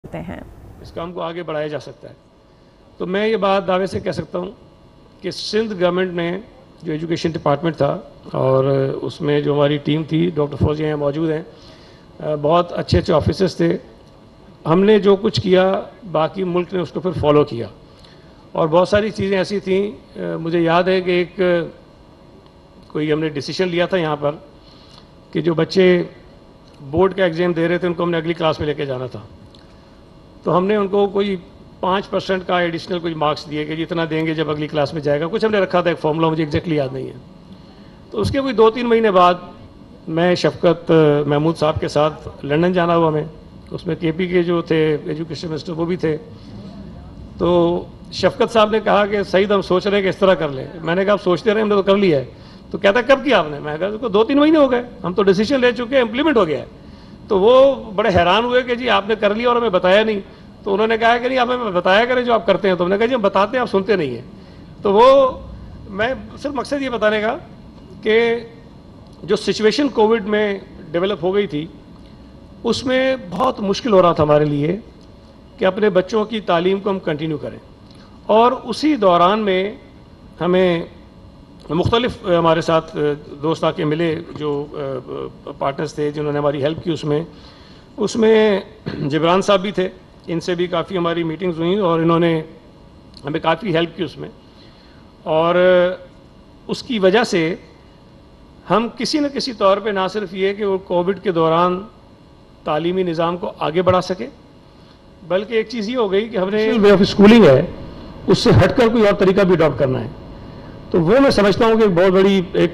ہیں اس کام کو آگے بڑھایا جا سکتا ہے. تو میں یہ بات دعوے سے کہہ سکتا ہوں کہ سندھ گورنمنٹ نے جو ایجوکیشن ڈپارٹمنٹ تھا اور اس میں جو ہماری ٹیم تھی، ڈاکٹر فوزی ہیں موجود ہیں، بہت اچھے اچھے آفیسرز تھے. ہم نے جو کچھ کیا باقی ملک نے اس کو پھر فالو کیا، اور بہت ساری چیزیں ایسی تھیں. مجھے یاد ہے کہ ایک کوئی ہم نے ڈیسیشن لیا تھا یہاں پر کہ جو بچے بورڈ کا ایگزام دے رہے تھے ان کو ہم نے اگلی کلاس میں لے کے جانا تھا. تو ہم نے ان کو کوئی 5% کا ایڈیشنل کوئی مارکس دیے کہ اتنا دیں گے جب اگلی کلاس میں جائے گا. کچھ ہم نے رکھا تھا، ایک فارمولا مجھے ایگزیکٹلی یاد نہیں ہے. تو اس کے کوئی 2-3 مہینے بعد میں شفقت محمود صاحب کے ساتھ لنڈن جانا ہوا ہمیں. اس میں کے پی کے جو تھے ایجوکیشن منسٹر وہ بھی تھے. تو شفقت صاحب نے کہا کہ سعید ہم سوچ رہے ہیں کہ اس طرح کر لیں. میں نے کہا آپ سوچتے رہے، ہم نے تو کر لیا ہے. تو کہتا کب کیا آپ نے؟ میں کہا 2-3 مہینے ہو گئے، ہم تو ڈیسیشن لے چکے ہیں، امپلیمنٹ ہو گیا ہے. تو وہ بڑے حیران ہوئے کہ جی آپ نے کر لیا اور ہمیں بتایا نہیں. تو انہوں نے کہا کہ نہیں آپ ہمیں بتایا کریں جو آپ کرتے ہیں. تو ہم نے کہا جی ہم بتاتے ہیں، آپ سنتے نہیں ہیں. تو وہ میں صرف مقصد یہ بتانے کا کہ جو سچویشن کووڈ میں ڈیولپ ہو گئی تھی اس میں بہت مشکل ہو رہا تھا ہمارے لیے کہ اپنے بچوں کی تعلیم کو ہم کنٹینیو کریں. اور اسی دوران میں ہمیں مختلف ہمارے ساتھ دوست آ کے ملے جو پارٹنرز تھے جنہوں نے ہماری ہیلپ کی. اس میں جبران صاحب بھی تھے، ان سے بھی کافی ہماری میٹنگز ہوئیں اور انہوں نے ہمیں کافی ہیلپ کی اس میں. اور اس کی وجہ سے ہم کسی نہ کسی طور پہ نہ صرف یہ کہ وہ کووڈ کے دوران تعلیمی نظام کو آگے بڑھا سکے، بلکہ ایک چیز یہ ہو گئی کہ ہم نے وے آف اسکولنگ ہے اس سے ہٹ کر کوئی اور طریقہ بھی اڈاپٹ کرنا ہے. تو وہ میں سمجھتا ہوں کہ ایک بہت بڑی ایک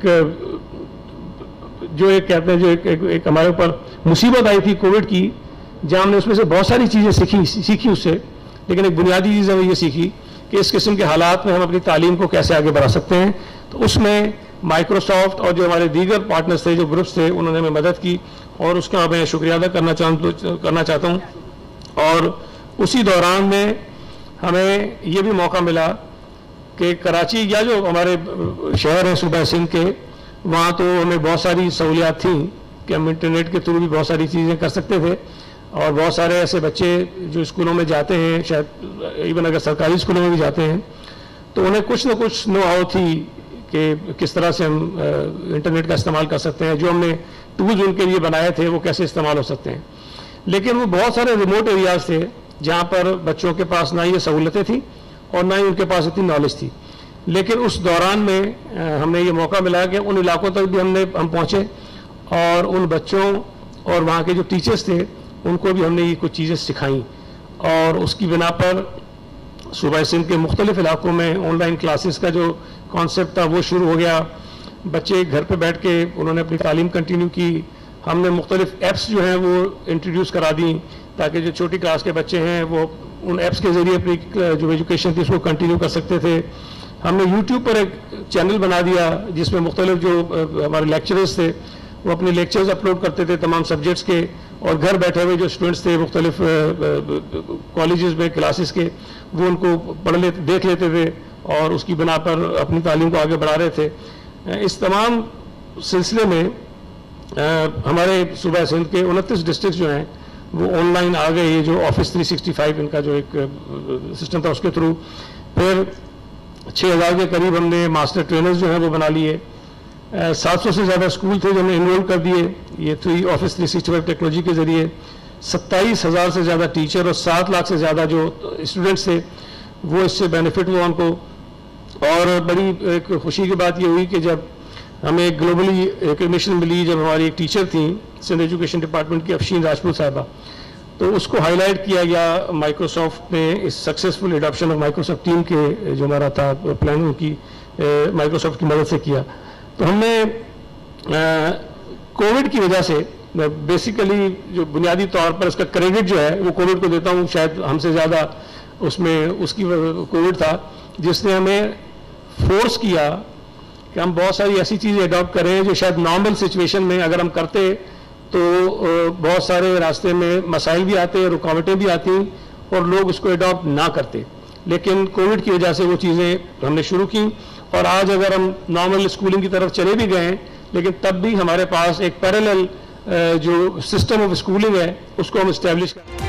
جو ایک کہتے ہیں جو ایک ہمارے اوپر مصیبت آئی تھی کووڈ کی، جہاں ہم نے اس میں سے بہت ساری چیزیں سیکھی اس سے. لیکن ایک بنیادی چیز ہمیں یہ سیکھی کہ اس قسم کے حالات میں ہم اپنی تعلیم کو کیسے آگے بڑھا سکتے ہیں. تو اس میں مائکروسافٹ اور جو ہمارے دیگر پارٹنرز تھے، جو گروپس تھے، انہوں نے ہمیں مدد کی اور اس کا میں شکریہ ادا کرنا چاہتا ہوں. اور اسی دوران میں ہمیں یہ بھی موقع ملا کہ کراچی یا جو ہمارے شہر ہیں صوبہ سندھ کے، وہاں تو ہمیں بہت ساری سہولیات تھیں کہ ہم انٹرنیٹ کے تھرو بھی بہت ساری چیزیں کر سکتے تھے. اور بہت سارے ایسے بچے جو اسکولوں میں جاتے ہیں، شاید ایون اگر سرکاری اسکولوں میں بھی جاتے ہیں، تو انہیں کچھ نہ کچھ نو ہاؤ تھی کہ کس طرح سے ہم انٹرنیٹ کا استعمال کر سکتے ہیں. جو ہم نے ٹولز ان کے لیے بنائے تھے وہ کیسے استعمال ہو سکتے ہیں. لیکن وہ بہت سارے ریموٹ ایریاز تھے جہاں پر بچوں کے پاس نہ یہ سہولتیں تھیں اور نہ ہی ان کے پاس اتنی نالج تھی. لیکن اس دوران میں ہم نے یہ موقع ملا کہ ان علاقوں تک بھی ہم پہنچے اور ان بچوں اور وہاں کے جو ٹیچرز تھے ان کو بھی ہم نے یہ کچھ چیزیں سکھائیں. اور اس کی بنا پر صوبہ سندھ کے مختلف علاقوں میں آن لائن کلاسز کا جو کانسیپٹ تھا وہ شروع ہو گیا. بچے گھر پہ بیٹھ کے انہوں نے اپنی تعلیم کنٹینیو کی. ہم نے مختلف ایپس جو ہیں وہ انٹروڈیوس کرا دیں تاکہ جو چھوٹی کلاس کے بچے ہیں وہ ان ایپس کے ذریعے اپنی جو ایجوکیشن تھی اس کو کنٹینیو کر سکتے تھے. ہم نے یوٹیوب پر ایک چینل بنا دیا جس میں مختلف جو ہمارے لیکچررز تھے وہ اپنے لیکچرز اپلوڈ کرتے تھے تمام سبجیکٹس کے، اور گھر بیٹھے ہوئے جو اسٹوڈنٹس تھے مختلف کالجز میں کلاسز کے، وہ ان کو دیکھ لیتے تھے اور اس کی بنا پر اپنی تعلیم کو آگے بڑھا رہے تھے. اس تمام سلسلے میں ہمارے صوبہ سندھ کے 29 ڈسٹرکٹس جو ہیں وہ آن لائن آ گئے. یہ جو آفس 365 ان کا جو ایک سسٹم تھا اس کے تھرو پھر 6000 کے قریب ہم نے ماسٹر ٹرینرز جو ہیں وہ بنا لیے. 700 سے زیادہ اسکول تھے جو ہم نے انرول کر دیے یہ آفس 365 ٹیکنالوجی کے ذریعے. 27,000 سے زیادہ ٹیچر اور 7 لاکھ سے زیادہ جو اسٹوڈنٹس تھے وہ اس سے بینیفٹ ہوا ان کو. اور بڑی ایک خوشی کی بات یہ ہوئی کہ جب ہمیں گلوبلی ریکگنیشن ملی، جب ہماری ایک ٹیچر تھیں سندھ ایجوکیشن ڈپارٹمنٹ کی افشین راجپوت صاحبہ، تو اس کو ہائی لائٹ کیا گیا مائکروسافٹ نے اس successful adoption of Microsoft team کے جو ہمارا تھا پلان کی مائکروسافٹ کی مدد سے کیا. تو ہم نے کووڈ کی وجہ سے بیسیکلی جو بنیادی طور پر اس کا کریڈٹ جو ہے وہ کووڈ کو دیتا ہوں. شاید ہم سے زیادہ اس میں اس کی کووڈ تھا جس نے ہمیں فورس کیا کہ ہم بہت ساری ایسی چیزیں اڈاپٹ کریں جو شاید نارمل سچویشن میں اگر ہم کرتے تو بہت سارے راستے میں مسائل بھی آتے، رکاوٹیں بھی آتی اور لوگ اس کو اڈاپٹ نہ کرتے. لیکن کووڈ کی وجہ سے وہ چیزیں ہم نے شروع کی اور آج اگر ہم نارمل اسکولنگ کی طرف چلے بھی گئے لیکن تب بھی ہمارے پاس ایک پیرالل جو سسٹم آف اسکولنگ ہے اس کو ہم اسٹیبلش کریں.